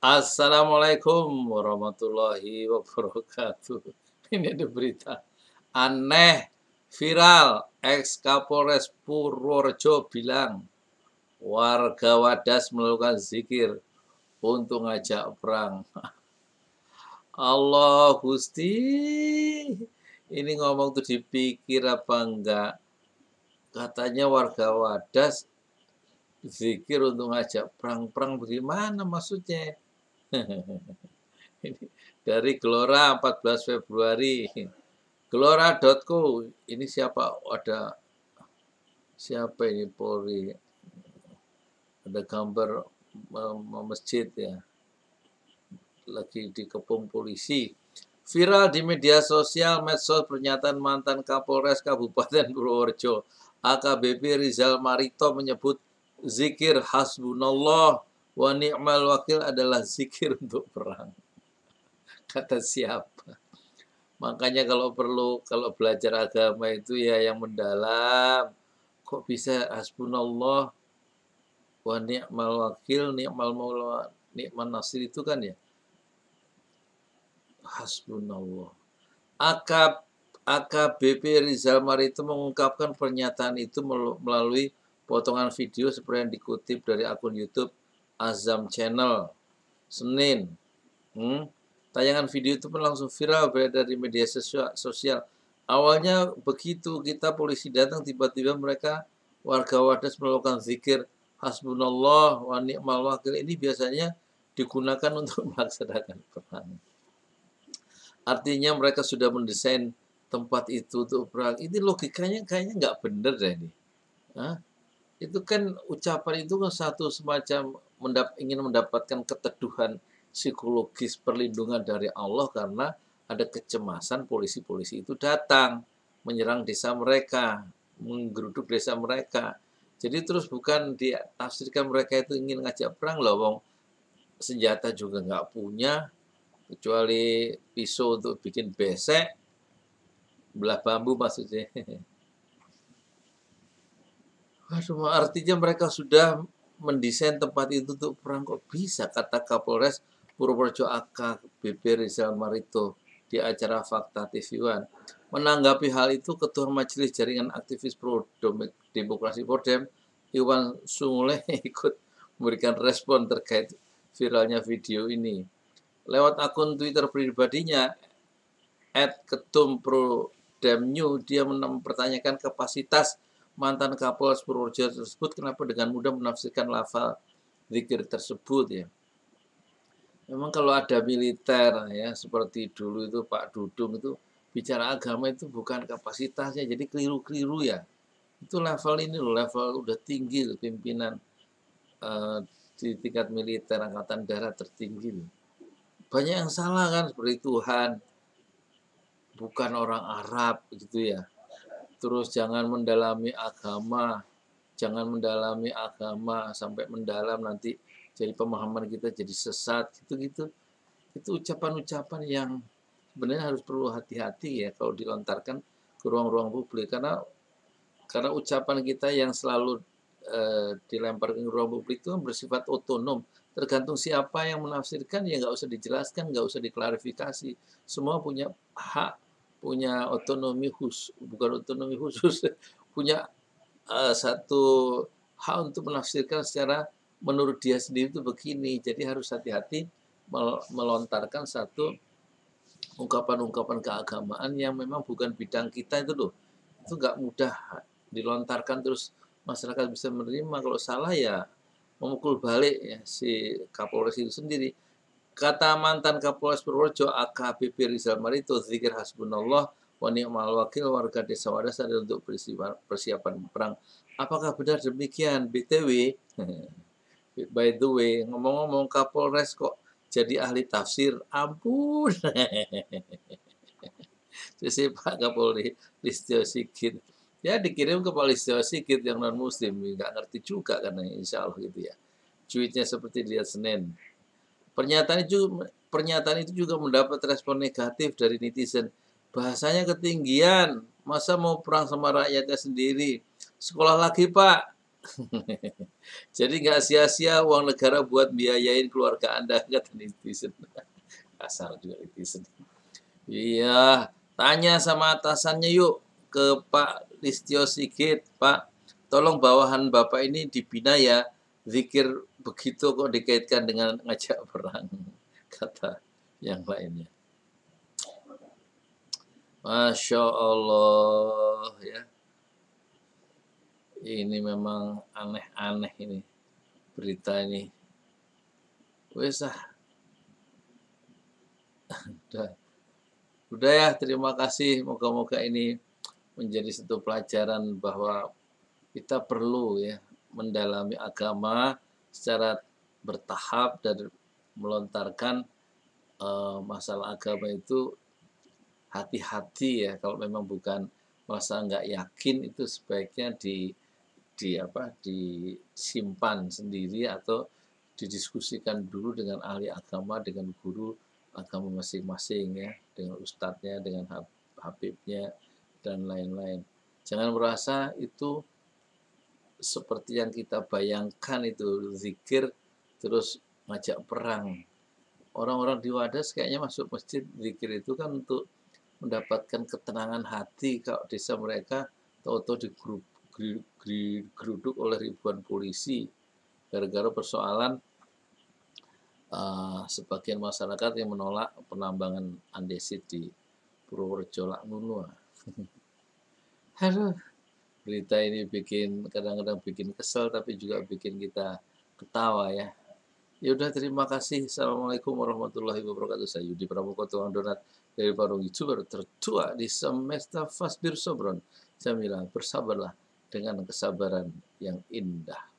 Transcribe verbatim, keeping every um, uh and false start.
Assalamualaikum warahmatullahi wabarakatuh. Ini ada berita aneh, viral, ex Kapolres Purworejo bilang warga Wadas melakukan zikir untuk ngajak perang. Allah Gusti, ini ngomong tuh dipikir apa enggak? Katanya warga Wadas zikir untuk ngajak perang-perang, bagaimana maksudnya? Ini dari Gelora empat belas Februari. Gelora titik co. Ini siapa? Ada siapa ini Polri? Ada gambar masjid ya. Lagi dikepung polisi. Viral di media sosial medsos pernyataan mantan Kapolres Kabupaten Purworejo A K B P Rizal Marito menyebut zikir hasbunallah wa ni'mal wakil adalah zikir untuk perang. Kata siapa? Makanya kalau perlu, kalau belajar agama itu ya yang mendalam. Kok bisa hasbunallah wa ni'mal wakil, ni'mal maula, ni'man nasir itu kan ya? Hasbunallah. A K B P Rizal Marito mengungkapkan pernyataan itu melalui potongan video seperti yang dikutip dari akun YouTube Azam Channel Senin. Hmm? Tayangan video itu pun langsung viral beredar di media sosial. Awalnya begitu kita polisi datang, tiba-tiba mereka warga Wadas melakukan zikir hasbunallah wa ni'mal wakil. Ini biasanya digunakan untuk melaksanakan perang. Artinya mereka sudah mendesain tempat itu untuk perang. Ini logikanya kayaknya nggak bener deh ini. Hah? Itu kan ucapan itu kan satu semacam mendap ingin mendapatkan keteduhan psikologis perlindungan dari Allah karena ada kecemasan polisi-polisi itu datang menyerang desa mereka, menggeruduk desa mereka. Jadi terus bukan ditafsirkan mereka itu ingin ngajak perang loh, wong senjata juga nggak punya kecuali pisau untuk bikin besek, belah bambu maksudnya. Waduh, artinya mereka sudah mendesain tempat itu untuk perang, kok bisa, kata Kapolres Purworejo A K B P Rizal Marito di acara Fakta T V One. Menanggapi hal itu, Ketua Majelis Jaringan Aktivis Pro Demokrasi Pordem, Iwan Sungule ikut memberikan respon terkait viralnya video ini. Lewat akun Twitter pribadinya, et ketum prodemnew, dia mempertanyakan kapasitas mantan Kapolres Purworejo tersebut kenapa dengan mudah menafsirkan lafal zikir tersebut ya. Memang kalau ada militer ya seperti dulu itu Pak Dudung itu bicara agama itu bukan kapasitasnya, jadi keliru-keliru ya. Itu level ini loh, level udah tinggi loh, pimpinan uh, di tingkat militer angkatan darat tertinggi loh. Banyak yang salah kan, seperti Tuhan bukan orang Arab gitu ya. Terus jangan mendalami agama, jangan mendalami agama sampai mendalam nanti jadi pemahaman kita jadi sesat gitu-gitu. Itu ucapan-ucapan yang sebenarnya harus perlu hati-hati ya kalau dilontarkan ke ruang-ruang publik, karena karena ucapan kita yang selalu eh, dilemparkan ke ruang publik itu bersifat otonom, tergantung siapa yang menafsirkan ya nggak usah dijelaskan, nggak usah diklarifikasi, semua punya hak, punya otonomi khusus, bukan otonomi khusus, punya uh, satu hak untuk menafsirkan secara menurut dia sendiri itu begini. Jadi harus hati-hati melontarkan satu ungkapan-ungkapan keagamaan yang memang bukan bidang kita itu loh. Itu nggak mudah dilontarkan terus masyarakat bisa menerima. Kalau salah ya memukul balik ya si Kapolres itu sendiri. Kata mantan Kapolres Purworejo A K B P Rizal Marito, zikir hasbunallah wa ni'mal wakil warga desa Wadas adalah untuk persiapan perang. Apakah benar demikian? B T W, by the way, ngomong-ngomong Kapolres kok jadi ahli tafsir? Ampun. Jadi Pak Kapolri Listio Sigit. Ya dikirim ke Pak Listio Sigit yang non muslim, nggak ngerti juga karena insya Allah gitu ya. Cuitnya seperti dia Senin. Pernyataan itu pernyataan itu juga mendapat respon negatif dari netizen. Bahasanya ketinggian, masa mau perang sama rakyatnya sendiri? Sekolah lagi Pak, Jadi nggak sia-sia uang negara buat biayain keluarga Anda, kata netizen. Kasar juga netizen. Iya, tanya sama atasannya yuk ke Pak Listio Sigit, Pak, tolong bawahan Bapak ini dibina ya. Zikir begitu kok dikaitkan dengan ngajak perang, kata yang lainnya. Masya Allah ya. Ini memang aneh-aneh ini berita ini. Wes ah, udah, udah ya. Terima kasih. Moga-moga ini menjadi satu pelajaran bahwa kita perlu ya mendalami agama secara bertahap dan melontarkan uh, masalah agama itu hati-hati ya. Kalau memang bukan masa nggak yakin itu sebaiknya di di apa disimpan sendiri atau didiskusikan dulu dengan ahli agama, dengan guru agama masing-masing ya, dengan ustadznya, dengan habibnya dan lain-lain. Jangan merasa itu seperti yang kita bayangkan itu zikir terus ngajak perang. Orang-orang di Wadas kayaknya masuk masjid zikir itu kan untuk mendapatkan ketenangan hati. Kalau desa mereka tahu-tahu digrup digeruduk oleh ribuan polisi gara-gara persoalan uh, sebagian masyarakat yang menolak penambangan andesit di Purworejo Laknunua. Aduh, berita ini bikin kadang-kadang bikin kesel tapi juga bikin kita ketawa ya. Ya udah, terima kasih. Assalamualaikum warahmatullahi wabarakatuh. Saya Yudi Pramuko, tukang donat dari Parung YouTuber tertua di semesta Fasbir Sobron. Jamilah, bersabarlah dengan kesabaran yang indah.